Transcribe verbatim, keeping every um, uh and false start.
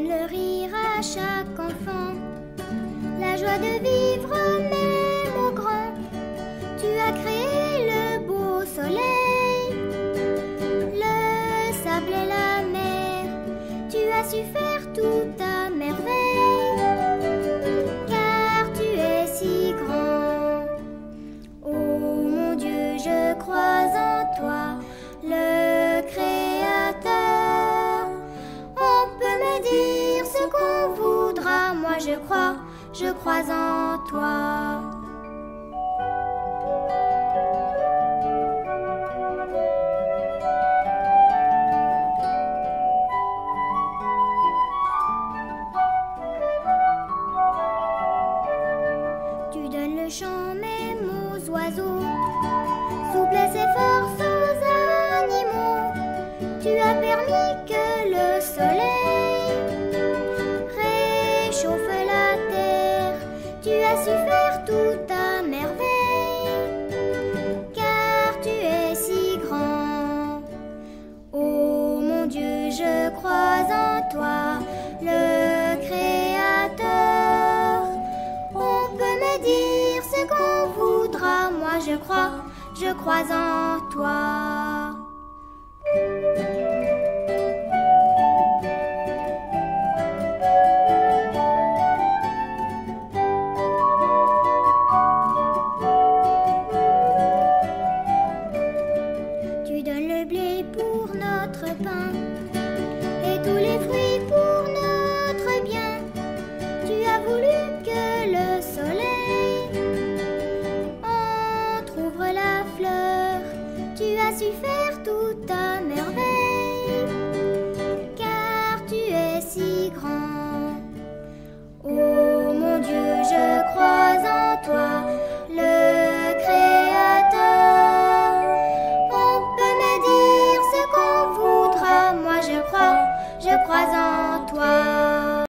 donnes le rire à chaque enfant, la joie de vivre même au grand. Tu as créé le beau soleil, le sable et la mer. Tu as su faire tout à merveille, car tu es si grand. Oh mon Dieu, je crois en toi, le Créateur. On peut me dire ce qu'on voudra, moi je crois, je crois en toi. Tu donnes le chant même aux oiseaux, souplesse et force aux animaux. Tu as permis que le soleil réchauffe la terre. Tu as su faire tout à merveille, car tu es si grand. Oh mon Dieu, je crois en toi, le Créateur. On peut me dire ce qu'on voudra, moi je crois, je crois en toi. Tu donnes le blé pour notre pain et tous les fruits pour notre bien. Tu as voulu que le soleil entrouvre la fleur. Tu as su faire tout à merveille, car tu es si grand. Oh,